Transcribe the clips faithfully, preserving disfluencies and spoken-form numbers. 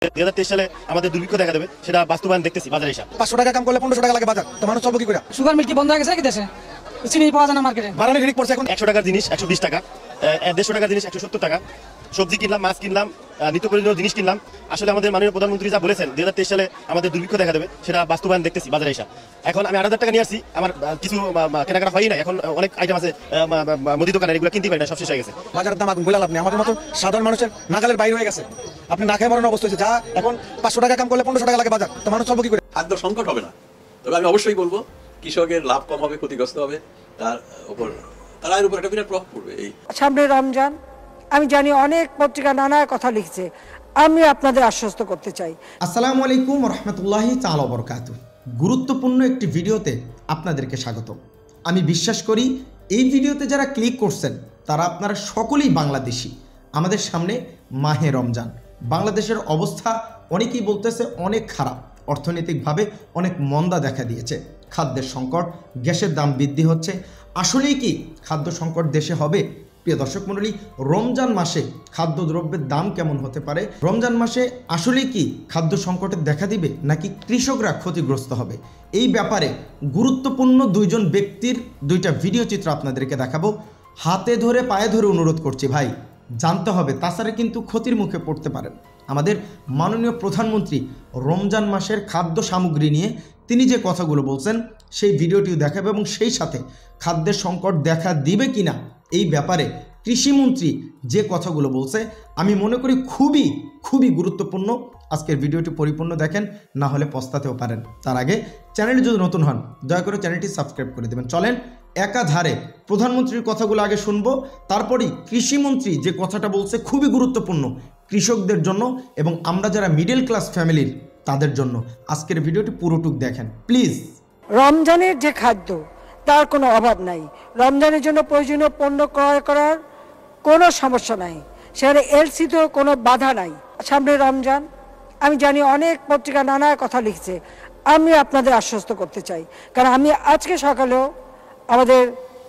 দুই হাজার তেইশ সালে আমাদের দুর্ভিক্ষ দেখা দেবে, সেটা বাস্তবায়ন দেখতেছি বাজারে এসে। পাঁচশো টাকা কাম করলে পনেরোশো টাকা লাগে বাজার, তো মানুষ চলবো কি করে? সুগার মিল কি বন্ধ হয়ে গেছে কি দেশে? চিনি পাওয়া যায় না মার্কেটে, বাড়ানোর রিক পড়ছে এখন। একশো টাকার জিনিস একশো বিশ টাকা, দেড়শো টাকার জিনিস একশো সত্তর টাকা, সবজি কিনলাম, মাছ কিনলাম, নিত্য প্রয়োজনীয় জিনিস কিনলাম। আসলে আমাদের মাননীয় প্রধানমন্ত্রী যা বলেছেন দুই হাজার তেইশ সালে আমাদের দুর্ভিক্ষ দেখা দেবে, সেটা বাস্তবায়ন দেখতেছি বাজারে এসে। এখন আমি আট হাজার টাকা নিয়ে আসছি, আমার কিছু কেনাকাটা হয়ই না, এখন অনেক আইটেম আছে মুদি দোকানে, এগুলো কিনতে পারি না, সব শেষ হয়ে গেছে। বাজারের দাম আগুন বলে লাভ নেই, আমাদের মতো সাধারণ মানুষের নাগালের বাইরে হয়ে গেছে। আপনি না খেয়ে মরার অবস্থা হয়েছে, যা এখন পাঁচশো টাকা কাম করলে পনেরোশো টাকা লাগে বাজার, তো মানুষ চলবো কি করে? খাদ্য সংকট হবে না, তবে আমি অবশ্যই বলবো কৃষকের লাভ কম হবে, ক্ষতিগ্রস্ত হবে, তার উপর তার আয়ের উপর একটা বিরাট প্রভাব পড়বে। এই সামনে রমজান, আমি জানি অনেক পত্রিকা নানা কথা লিখছে, আমি আপনাদের আশ্বস্ত করতে চাই। আসসালামু আলাইকুম রহমতুল্লাহি তাআলা ওয়া বারাকাতুহু। গুরুত্বপূর্ণ একটি ভিডিওতে আপনাদেরকে স্বাগত। আমি বিশ্বাস করি এই ভিডিওতে যারা ক্লিক করছেন তারা আপনারা সকলেই বাংলাদেশি। আমাদের সামনে মাহে রমজান, বাংলাদেশের অবস্থা অনেকেই বলতেছে অনেক খারাপ, অর্থনৈতিকভাবে অনেক মন্দা দেখা দিয়েছে, খাদ্যের সংকট, গ্যাসের দাম বৃদ্ধি হচ্ছে। আসলেই কি খাদ্য সংকট দেশে হবে? প্রিয় দর্শক মণ্ডলী, রমজান মাসে খাদ্যদ্রব্যের দাম কেমন হতে পারে? রমজান মাসে আসলেই কি খাদ্য সংকটের দেখা দিবে, নাকি কৃষকরা ক্ষতিগ্রস্ত হবে? এই ব্যাপারে গুরুত্বপূর্ণ দুইজন ব্যক্তির দুইটা ভিডিও চিত্র আপনাদেরকে দেখাবো। হাতে ধরে পায়ে ধরে অনুরোধ করছি ভাই, জানতে হবে, তাছাড়া কিন্তু ক্ষতির মুখে পড়তে পারেন। আমাদের মাননীয় প্রধানমন্ত্রী রমজান মাসের খাদ্য সামগ্রী নিয়ে তিনি যে কথাগুলো বলছেন সেই ভিডিওটিও দেখাবে, এবং সেই সাথে খাদ্যের সংকট দেখা দিবে কিনা এই ব্যাপারে কৃষিমন্ত্রী যে কথাগুলো বলছে আমি মনে করি খুবই খুবই গুরুত্বপূর্ণ। আজকের ভিডিওটি পরিপূর্ণ দেখেন, না হলে পস্তাতেও পারেন। তার আগে চ্যানেলে যদি নতুন হন দয়া করে চ্যানেলটি সাবস্ক্রাইব করে দেবেন। চলেন একাধারে প্রধানমন্ত্রীর কথাগুলো আগে শুনবো, তারপরেই কৃষিমন্ত্রী যে কথাটা বলছে খুবই গুরুত্বপূর্ণ কৃষকদের জন্য এবং আমরা যারা মিডল ক্লাস ফ্যামিলির তাদের জন্য। আজকের ভিডিওটি পুরোটুক দেখেন প্লিজ। রমজানের যে খাদ্য তার কোনো অভাব নাই, রমজানের জন্য প্রয়োজনীয় পণ্য ক্রয় করার কোনো সমস্যা নাই, সেখানে এলসিতেও কোনো বাধা নাই। সামনে রমজান, আমি জানি অনেক পত্রিকা নানা কথা লিখছে, আমি আপনাদের আশ্বস্ত করতে চাই, কারণ আমি আজকে সকালেও আমাদের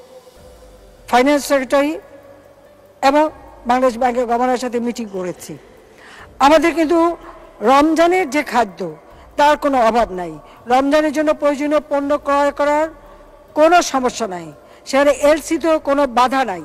ফাইন্যান্স সেক্রেটারি এবং বাংলাদেশ ব্যাংকের গভর্নরের সাথে মিটিং করেছি। আমাদের কিন্তু রমজানের যে খাদ্য তার কোনো অভাব নাই, রমজানের জন্য প্রয়োজনীয় পণ্য ক্রয় করার কোনো সমস্যা নাই, সেখানে এলসিতেও কোনো বাধা নাই।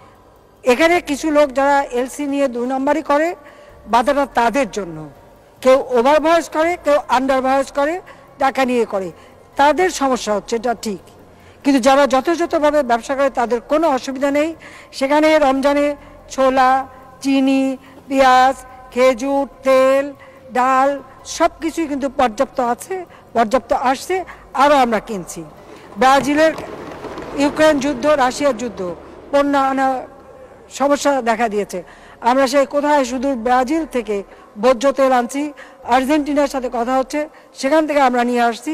এখানে কিছু লোক যারা এলসি নিয়ে দুই নম্বরই করে, বাধাটা তাদের জন্য। কেউ ওভার ভয়েস করে, কেউ আন্ডার ভয়েস করে, টাকা নিয়ে করে, তাদের সমস্যা হচ্ছে, এটা ঠিক। কিন্তু যারা যথাযথভাবে ব্যবসা করে তাদের কোনো অসুবিধা নেই। সেখানে রমজানে ছোলা, চিনি, পেঁয়াজ, খেজুর, তেল, ডাল সব কিছুই কিন্তু পর্যাপ্ত আছে, পর্যাপ্ত আসছে, আরও আমরা কিনছি। ব্রাজিলের ইউক্রেন যুদ্ধ, রাশিয়ার যুদ্ধ, পণ্য আনা সমস্যা দেখা দিয়েছে। আমরা সেই কোথায় শুধু ব্রাজিল থেকে ভোজ্য তেল আনছি, আর্জেন্টিনার সাথে কথা হচ্ছে, সেখান থেকে আমরা নিয়ে আসছি।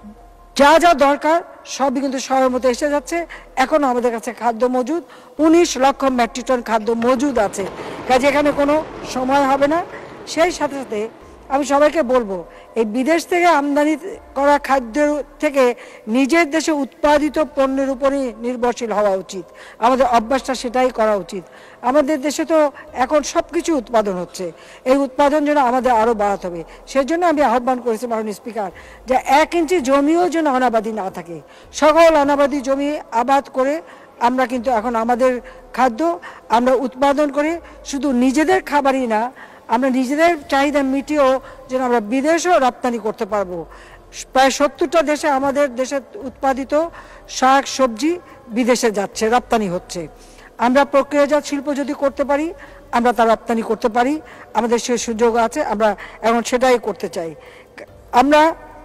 যা যা দরকার সবই কিন্তু সময়ের মতো এসে যাচ্ছে। এখনও আমাদের কাছে খাদ্য মজুদ, উনিশ লক্ষ মেট্রিক টন খাদ্য মজুদ আছে, কাজে এখানে কোনো সময় হবে না। সেই সাথে সাথে আমি সবাইকে বলবো, এই বিদেশ থেকে আমদানি করা খাদ্যের থেকে নিজের দেশে উৎপাদিত পণ্যের উপরই নির্ভরশীল হওয়া উচিত। আমাদের অভ্যাসটা সেটাই করা উচিত। আমাদের দেশে তো এখন সব কিছু উৎপাদন হচ্ছে, এই উৎপাদন যেন আমাদের আরও বাড়াতে হবে। সেজন্য আমি আহ্বান করেছি মাননীয় স্পিকার, যে এক ইঞ্চি জমিও যেন অনাবাদি না থাকে, সকল অনাবাদি জমি আবাদ করে আমরা কিন্তু এখন আমাদের খাদ্য আমরা উৎপাদন করে শুধু নিজেদের খাবারই না, আমরা নিজেদের চাহিদা মিটিয়েও যেন আমরা বিদেশেও রপ্তানি করতে পারবো। প্রায় সত্তরটা দেশে আমাদের দেশে উৎপাদিত শাক সবজি বিদেশে যাচ্ছে, রপ্তানি হচ্ছে। আমরা প্রক্রিয়াজাত শিল্প যদি করতে পারি, আমরা তা রপ্তানি করতে পারি, আমাদের সে সুযোগ আছে, আমরা এখন সেটাই করতে চাই। আমরা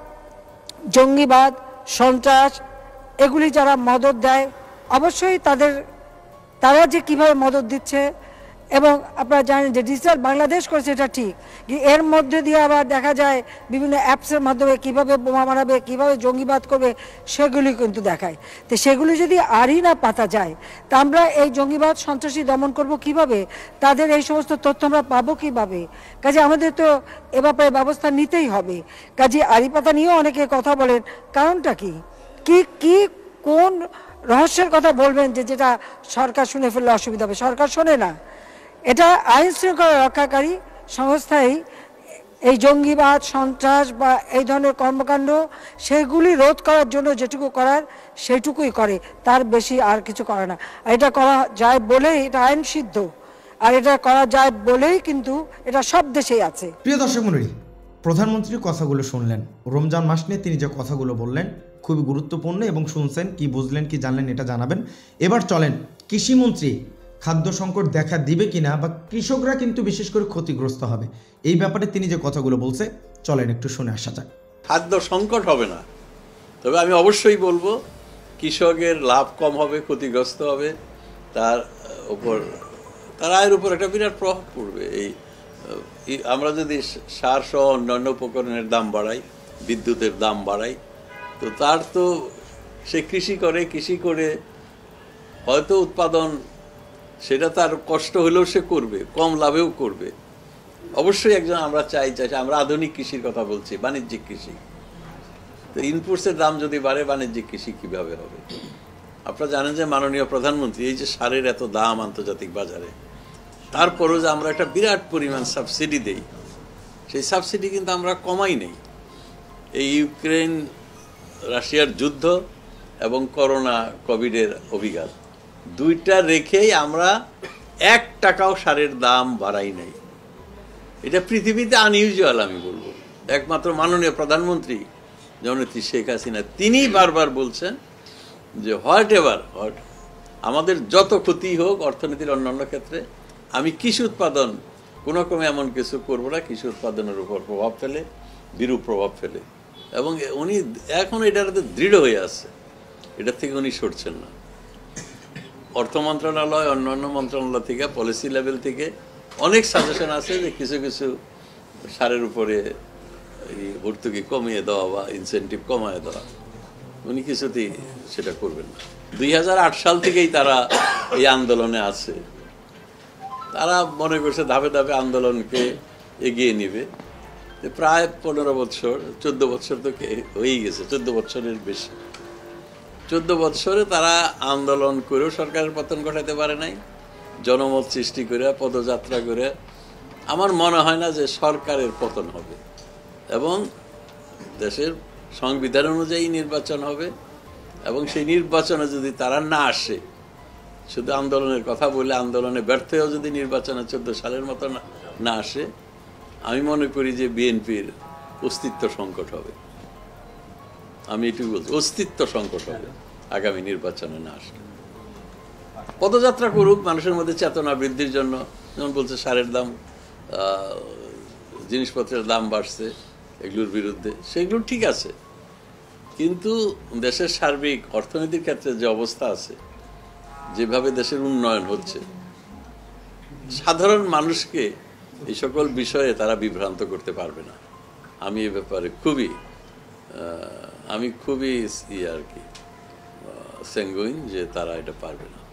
জঙ্গিবাদ, সন্ত্রাস এগুলি যারা মদত দেয়, অবশ্যই তাদের তারা যে কীভাবে মদত দিচ্ছে, এবং আপনারা জানেন যে ডিজিটাল বাংলাদেশ করেছে, এটা ঠিক, এর মধ্যে দিয়ে আবার দেখা যায় বিভিন্ন অ্যাপসের মাধ্যমে কিভাবে বোমা মারাবে, কিভাবে জঙ্গিবাদ করবে, সেগুলি কিন্তু দেখায়। তো সেগুলি যদি আরই না পাতা যায়, তা আমরা এই জঙ্গিবাদ সন্ত্রাসী দমন করব কিভাবে, তাদের এই সমস্ত তথ্য আমরা পাবো কীভাবে? কাজে আমাদের তো এ ব্যাপারে ব্যবস্থা নিতেই হবে। কাজে আড়ি পাতা নিয়েও অনেকে কথা বলেন, কারণটা কি কি কি কোন রহস্যের কথা বলবেন যে যেটা সরকার শুনে ফেললে অসুবিধা হবে? সরকার শোনে না, এটা আইন শৃঙ্খলা রক্ষাকারী সংস্থাই এই জঙ্গিবাদ, সন্ত্রাস বা এই ধরনের কর্মকাণ্ড সেগুলি রোধ করার জন্য যেটুকু করার সেটুকুই করে, তার বেশি আর কিছু করে না। এটা করা যায় বলেই এটা আইন সিদ্ধ, আর এটা করা যায় বলেই কিন্তু এটা সব দেশেই আছে। প্রিয় দর্শক মণ্ডলী, প্রধানমন্ত্রীর কথাগুলো শুনলেন। রমজান মাস নিয়ে তিনি যে কথাগুলো বললেন খুবই গুরুত্বপূর্ণ, এবং শুনছেন, কি বুঝলেন কি জানলেন এটা জানাবেন। এবার চলেন, কৃষিমন্ত্রী খাদ্য সংকট দেখা দিবে কিনা, বা কৃষকরা কিন্তু বিশেষ করে ক্ষতিগ্রস্ত হবে, এই ব্যাপারে তিনি যে কথাগুলো বলছে চলেন একটু শুনে আসা যাক। খাদ্য সংকট হবে না, তবে আমি অবশ্যই বলবো কৃষকের লাভ কম হবে, ক্ষতিগ্রস্ত হবে, তার উপর তার আয়ের উপর একটা বিরাট প্রভাব পড়বে। এই আমরা যদি সার সহ অন্যান্য উপকরণের দাম বাড়াই, বিদ্যুতের দাম বাড়াই, তো তার তো সে কৃষি করে, কৃষি করে হয়তো উৎপাদন সেটা তার কষ্ট হলেও সে করবে, কম লাভেও করবে। অবশ্যই একজন আমরা চাই চাই আমরা আধুনিক কৃষির কথা বলছি, বাণিজ্যিক কৃষি। তো ইনপুটসের দাম যদি বাড়ে, বাণিজ্যিক কৃষি কিভাবে হবে? আপনারা জানেন যে মাননীয় প্রধানমন্ত্রী এই যে সারের এত দাম আন্তর্জাতিক বাজারে, তারপরও যে আমরা একটা বিরাট পরিমাণ সাবসিডি দেই, সেই সাবসিডি কিন্তু আমরা কমাই নেই। এই ইউক্রেন রাশিয়ার যুদ্ধ এবং করোনা কোভিডের অভিঘাত দুইটা রেখেই আমরা এক টাকাও সারের দাম বাড়াই নাই। এটা পৃথিবীতে আনইউজুয়াল আমি বলবো। একমাত্র মাননীয় প্রধানমন্ত্রী জননেত্রী শেখ হাসিনা তিনি বারবার বলছেন যে হোয়াট এভার হোয়াট আমাদের যত ক্ষতি হোক অর্থনীতির অন্যান্য ক্ষেত্রে, আমি কৃষি উৎপাদন কোনো ক্রমে এমন কিছু করবো না কৃষি উৎপাদনের উপর প্রভাব ফেলে, বিরূপ প্রভাব ফেলে। এবং উনি এখন এটাতে দৃঢ় হয়ে আছে, এটার থেকে উনি সরছেন না। অর্থ মন্ত্রণালয়, অন্যান্য মন্ত্রণালয় থেকে, পলিসি লেভেল থেকে অনেক সাজেশন আছে যে কিছু কিছু সারের উপরে এই ভর্তুকি কমিয়ে দেওয়া বা ইনসেন্টিভ কমায় দেওয়া, উনি কিছুতেই সেটা করবেন না। দুই হাজার আট সাল থেকেই তারা এই আন্দোলনে আছে। তারা মনে করছে ধাপে ধাপে আন্দোলনকে এগিয়ে নিবে। প্রায় পনেরো বছর চোদ্দ বছর তো হয়েই গেছে, চোদ্দ বছরের বেশি। চোদ্দ বছরে তারা আন্দোলন করেও সরকারের পতন ঘটাতে পারে নাই, জনমত সৃষ্টি করে পদযাত্রা করে। আমার মনে হয় না যে সরকারের পতন হবে, এবং দেশের সংবিধান অনুযায়ী নির্বাচন হবে, এবং সেই নির্বাচনে যদি তারা না আসে, শুধু আন্দোলনের কথা বলে আন্দোলনে ব্যর্থ হয়েও যদি নির্বাচনে চোদ্দ সালের মতো না আসে, আমি মনে করি যে বিএনপির অস্তিত্ব সংকট হবে। আমি এটুকু বলছি, অস্তিত্ব সংকট হবে আগামী নির্বাচনে না আসলে। পদযাত্রা করুক, মানুষের মধ্যে চেতনা বৃদ্ধির জন্য। যেমন বলছে সারের দাম, জিনিসপত্রের দাম বাড়ছে, এগুলোর বিরুদ্ধে, সেগুলো ঠিক আছে। কিন্তু দেশের সার্বিক অর্থনীতির ক্ষেত্রে যে অবস্থা আছে, যেভাবে দেশের উন্নয়ন হচ্ছে, সাধারণ মানুষকে এই সকল বিষয়ে তারা বিভ্রান্ত করতে পারবে না। আমি এ ব্যাপারে খুবই আমি খুবই ইয়ে আর কি স্যাঙ্গুইন যে তারা এটা পারবে না।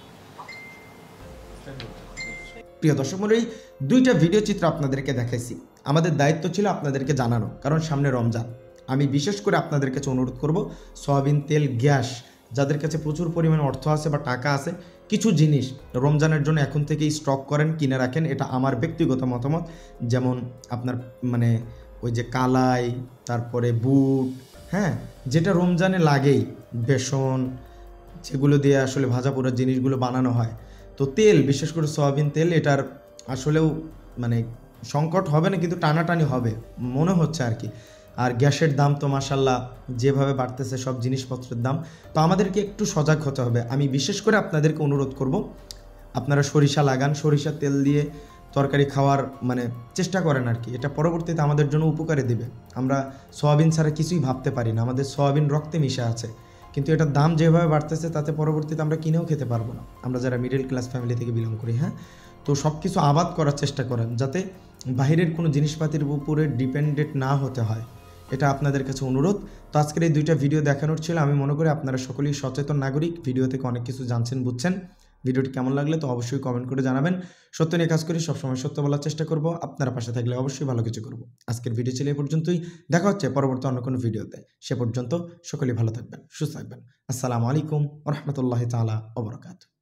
প্রিয় দর্শক মণ্ডলী, দুইটা ভিডিও চিত্র আপনাদেরকে দেখাইছি। আমাদের দায়িত্ব ছিল আপনাদেরকে জানানো, কারণ সামনে রমজান। আমি বিশেষ করে আপনাদের কাছে অনুরোধ করব, সয়াবিন তেল, গ্যাস, যাদের কাছে প্রচুর পরিমাণে অর্থ আছে বা টাকা আছে, কিছু জিনিস রমজানের জন্য এখন থেকেই স্টক করেন, কিনে রাখেন। এটা আমার ব্যক্তিগত মতামত। যেমন আপনার মানে ওই যে কালাই, তারপরে বুট, হ্যাঁ, যেটা রমজানে লাগেই, বেসন, যেগুলো দিয়ে আসলে ভাজা পোড়া জিনিসগুলো বানানো হয়। তো তেল, বিশেষ করে সয়াবিন তেল, এটার আসলেও মানে সংকট হবে না, কিন্তু টানাটানি হবে মনে হচ্ছে আর কি। আর গ্যাসের দাম তো মাশাল্লাহ যেভাবে বাড়তেছে সব জিনিসপত্রের দাম, তো আমাদেরকে একটু সজাগ হতে হবে। আমি বিশেষ করে আপনাদেরকে অনুরোধ করব, আপনারা সরিষা লাগান, সরিষা তেল দিয়ে তরকারি খাওয়ার মানে চেষ্টা করেন আর কি। এটা পরবর্তীতে আমাদের জন্য উপকারে দেবে। আমরা সয়াবিন ছাড়া কিছুই ভাবতে পারি না, আমাদের সয়াবিন রক্তে মিশে আছে, কিন্তু এটার দাম যেভাবে বাড়তেছে তাতে পরবর্তীতে আমরা কিনেও খেতে পারবো না, আমরা যারা মিডল ক্লাস ফ্যামিলি থেকে বিলং করি। হ্যাঁ, তো সব কিছু আবাদ করার চেষ্টা করেন, যাতে বাইরের কোনো জিনিসপাতির উপরে ডিপেন্ডেন্ট না হতে হয়। এটা আপনাদের কাছে অনুরোধ। তো আজকের এই দুইটা ভিডিও দেখানোর ছিল। আমি মনে করি আপনারা সকলেই সচেতন নাগরিক, ভিডিও থেকে অনেক কিছু জানছেন, বুঝছেন। ভিডিওটি কেমন লাগলে তো অবশ্যই কমেন্ট করে জানাবেন। সত্য নিয়ে কাজ করি, সবসময় সত্য বলার চেষ্টা করব। আপনারা পাশে থাকলে অবশ্যই ভালো কিছু করব। আজকের ভিডিও ছিল এই পর্যন্তই, দেখা হচ্ছে পরবর্তী অন্য কোনো ভিডিওতে। সে পর্যন্ত সকলেই ভালো থাকবেন, সুস্থ থাকবেন। আসসালামু আলাইকুম ওয়া রাহমাতুল্লাহি তাআলা ওয়া বারাকাতুহু।